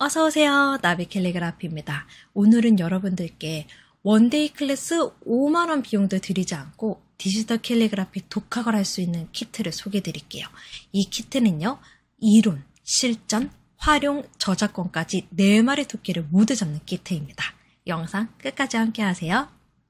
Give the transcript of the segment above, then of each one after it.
어서오세요. 나비 캘리그라피입니다. 오늘은 여러분들께 원데이 클래스 5만원 비용도 들이지 않고 디지털 캘리그라피 독학을 할 수 있는 키트를 소개해 드릴게요. 이 키트는요, 이론, 실전, 활용, 저작권까지 4마리 토끼를 모두 잡는 키트입니다. 영상 끝까지 함께 하세요.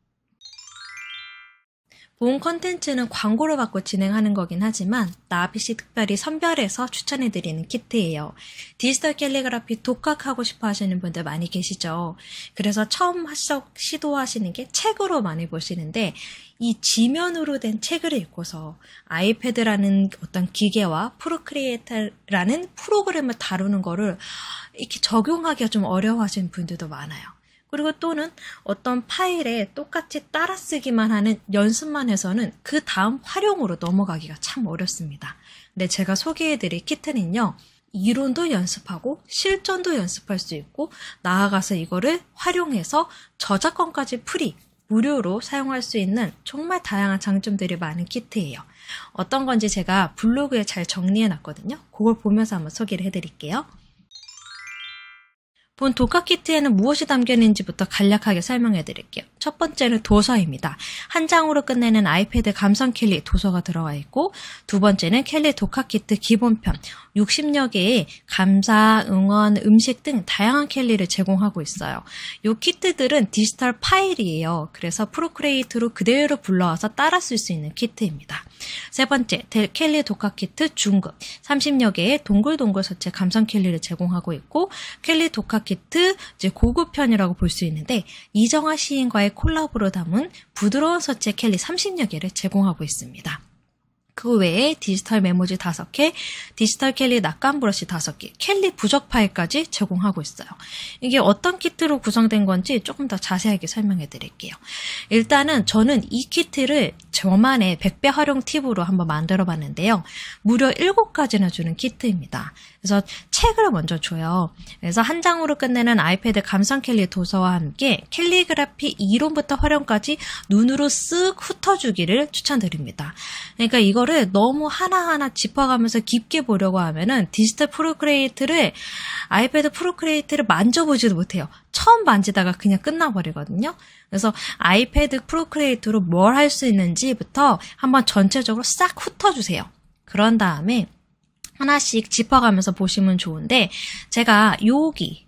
본 컨텐츠는 광고를 받고 진행하는 거긴 하지만 나비씨 특별히 선별해서 추천해드리는 키트예요. 디지털 캘리그라피 독학하고 싶어 하시는 분들 많이 계시죠. 그래서 처음 시도하시는 게 책으로 많이 보시는데 이 지면으로 된 책을 읽고서 아이패드라는 어떤 기계와 프로크리에이터라는 프로그램을 다루는 거를 이렇게 적용하기가 좀 어려워하시는 분들도 많아요. 그리고 또는 어떤 파일에 똑같이 따라쓰기만 하는 연습만 해서는 그 다음 활용으로 넘어가기가 참 어렵습니다. 근데 제가 소개해드릴 키트는요, 이론도 연습하고 실전도 연습할 수 있고 나아가서 이거를 활용해서 저작권까지 무료로 사용할 수 있는 정말 다양한 장점들이 많은 키트예요. 어떤 건지 제가 블로그에 잘 정리해놨거든요. 그걸 보면서 한번 소개를 해드릴게요. 본 독학 키트에는 무엇이 담겨 있는지부터 간략하게 설명해 드릴게요. 첫 번째는 도서입니다. 한 장으로 끝내는 아이패드 감성 캘리 도서가 들어가 있고, 두 번째는 캘리 독학 키트 기본편 60여 개의 감사, 응원, 음식 등 다양한 캘리를 제공하고 있어요. 이 키트들은 디지털 파일이에요. 그래서 프로크리에이트로 그대로 불러와서 따라 쓸 수 있는 키트입니다. 세 번째, 캘리 독학 키트 중급 30여 개의 동글동글 서체 감성 캘리를 제공하고 있고, 캘리 독학 키트 이제 고급편이라고 볼 수 있는데 이정아 시인과의 콜라보로 담은 부드러운 서체 캘리 30여 개를 제공하고 있습니다. 그 외에 디지털 메모지 5개, 디지털 캘리 납감 브러쉬 5개, 캘리 부적 파일까지 제공하고 있어요. 이게 어떤 키트로 구성된 건지 조금 더 자세하게 설명해 드릴게요. 일단은 저는 이 키트를 저만의 100배 활용 팁으로 한번 만들어 봤는데요. 무려 7가지나 주는 키트입니다. 그래서 책을 먼저 줘요. 그래서 한 장으로 끝내는 아이패드 감성 캘리 도서와 함께 캘리그라피 이론부터 활용까지 눈으로 쓱 훑어주기를 추천드립니다. 그러니까 이거를 너무 하나하나 짚어가면서 깊게 보려고 하면은 디지털 프로크리에이트를 아이패드 프로크리에이트를 만져보지도 못해요. 처음 만지다가 그냥 끝나버리거든요. 그래서 아이패드 프로크리에이트로 뭘 할 수 있는지부터 한번 전체적으로 싹 훑어주세요. 그런 다음에 하나씩 짚어가면서 보시면 좋은데, 제가 여기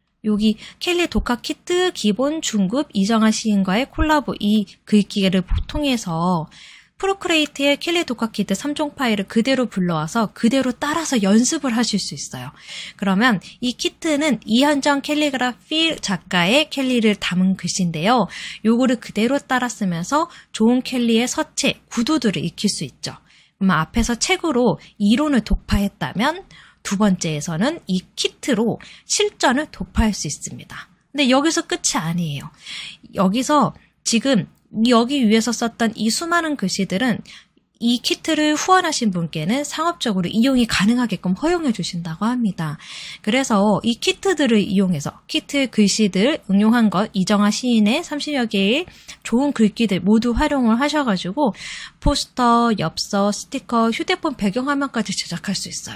캘리 독학 키트 기본 중급 이정아 시인과의 콜라보 이 글귀를 통해서 프로크리에이트의 캘리 독학 키트 3종 파일을 그대로 불러와서 그대로 따라서 연습을 하실 수 있어요. 그러면 이 키트는 이현정 캘리그라피 작가의 캘리를 담은 글씨인데요. 요거를 그대로 따라 쓰면서 좋은 캘리의 서체, 구도들을 익힐 수 있죠. 그러면 앞에서 책으로 이론을 독파했다면 두 번째에서는 이 키트로 실전을 독파할 수 있습니다. 근데 여기서 끝이 아니에요. 여기서 지금 여기 위에서 썼던 이 수많은 글씨들은 이 키트를 후원하신 분께는 상업적으로 이용이 가능하게끔 허용해 주신다고 합니다. 그래서 이 키트들을 이용해서 키트의 글씨들 응용한 것, 이정아 시인의 30여 개의 좋은 글귀들 모두 활용을 하셔가지고 포스터, 엽서, 스티커, 휴대폰 배경화면까지 제작할 수 있어요.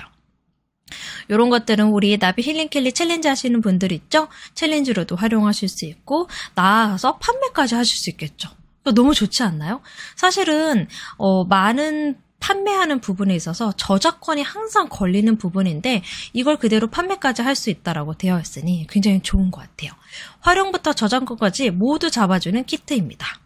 이런 것들은 우리 나비 힐링 캘리 챌린지 하시는 분들 있죠? 챌린지로도 활용하실 수 있고 나아가서 판매까지 하실 수 있겠죠. 너무 좋지 않나요? 사실은 많은 판매하는 부분에 있어서 저작권이 항상 걸리는 부분인데 이걸 그대로 판매까지 할 수 있다라고 되어 있으니 굉장히 좋은 것 같아요. 활용부터 저작권까지 모두 잡아주는 키트입니다.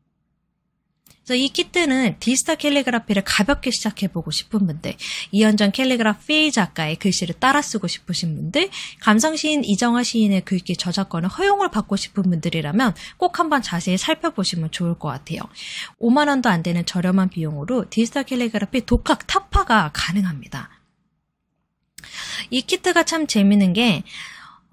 그래서 이 키트는 디지털 캘리그라피를 가볍게 시작해보고 싶은 분들, 이현정 캘리그라피 작가의 글씨를 따라 쓰고 싶으신 분들, 감성시인 이정아 시인의 글귀 저작권을 허용을 받고 싶은 분들이라면 꼭 한번 자세히 살펴보시면 좋을 것 같아요. 5만 원도 안 되는 저렴한 비용으로 디지털 캘리그라피 독학 타파가 가능합니다. 이 키트가 참 재밌는 게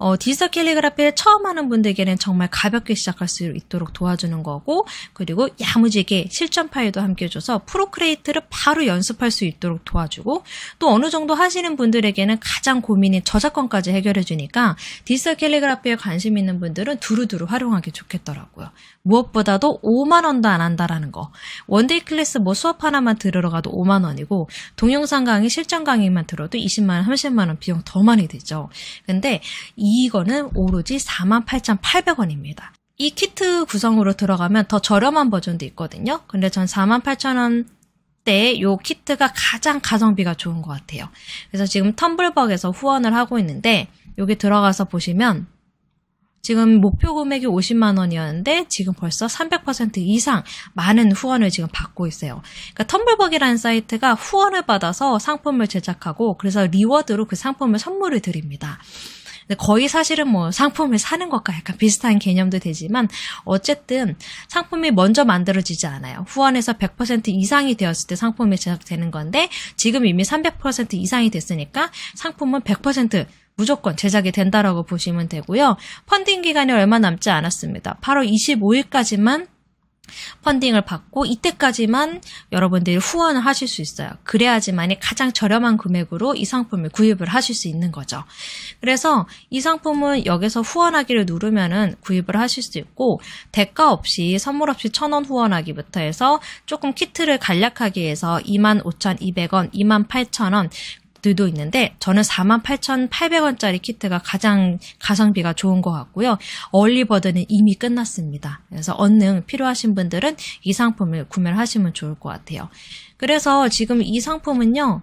디지털 캘리그라피를 처음 하는 분들에게는 정말 가볍게 시작할 수 있도록 도와주는 거고, 그리고 야무지게 실전 파일도 함께 줘서 프로크리에이트를 바로 연습할 수 있도록 도와주고, 또 어느 정도 하시는 분들에게는 가장 고민인 저작권까지 해결해 주니까 디지털 캘리그라피에 관심 있는 분들은 두루두루 활용하기 좋겠더라고요. 무엇보다도 5만 원도 안 한다라는 거. 원데이 클래스 뭐 수업 하나만 들으러 가도 5만 원이고 동영상 강의, 실전 강의만 들어도 20만 원, 30만 원 비용 더 많이 들죠. 근데 이거는 오로지 48,800원입니다. 이 키트 구성으로 들어가면 더 저렴한 버전도 있거든요. 근데 전 48,000원 때 요 키트가 가장 가성비가 좋은 것 같아요. 그래서 지금 텀블벅에서 후원을 하고 있는데 여기 들어가서 보시면 지금 목표 금액이 50만 원이었는데 지금 벌써 300% 이상 많은 후원을 지금 받고 있어요. 그러니까 텀블벅이라는 사이트가 후원을 받아서 상품을 제작하고 그래서 리워드로 그 상품을 선물을 드립니다. 거의 사실은 뭐 상품을 사는 것과 약간 비슷한 개념도 되지만 어쨌든 상품이 먼저 만들어지지 않아요. 후원에서 100% 이상이 되었을 때 상품이 제작되는 건데 지금 이미 300% 이상이 됐으니까 상품은 100% 무조건 제작이 된다라고 보시면 되고요. 펀딩 기간이 얼마 남지 않았습니다. 8월 25일까지만 펀딩을 받고 이때까지만 여러분들이 후원을 하실 수 있어요. 그래야지만이 가장 저렴한 금액으로 이 상품을 구입을 하실 수 있는 거죠. 그래서 이 상품은 여기서 후원하기를 누르면은 구입을 하실 수 있고 대가 없이 선물 없이 1,000원 후원하기부터 해서 조금 키트를 간략하게 해서 25,200원, 28,000원 들도 있는데 저는 48,800원짜리 키트가 가장 가성비가 좋은 것 같고요. 얼리버드는 이미 끝났습니다. 그래서 얼른 필요하신 분들은 이 상품을 구매를 하시면 좋을 것 같아요. 그래서 지금 이 상품은요.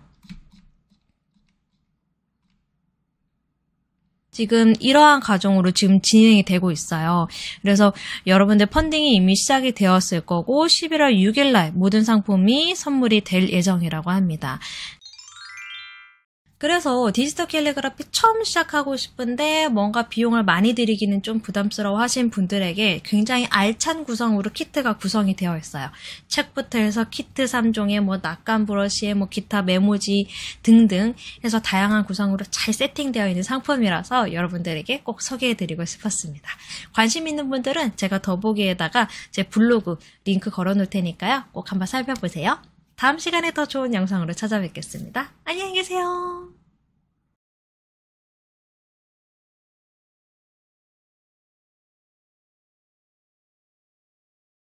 지금 이러한 과정으로 지금 진행이 되고 있어요. 그래서 여러분들 펀딩이 이미 시작이 되었을 거고 11월 6일 날 모든 상품이 선물이 될 예정이라고 합니다. 그래서 디지털 캘리그라피 처음 시작하고 싶은데 뭔가 비용을 많이 들이기는 좀 부담스러워 하신 분들에게 굉장히 알찬 구성으로 키트가 구성이 되어 있어요. 책부터 해서 키트 3종에 뭐 낙관 브러쉬에 뭐 기타 메모지 등등 해서 다양한 구성으로 잘 세팅되어 있는 상품이라서 여러분들에게 꼭 소개해드리고 싶었습니다. 관심 있는 분들은 제가 더보기에다가 제 블로그 링크 걸어놓을 테니까요. 꼭 한번 살펴보세요. 다음 시간에 더 좋은 영상으로 찾아뵙겠습니다. 안녕히 계세요.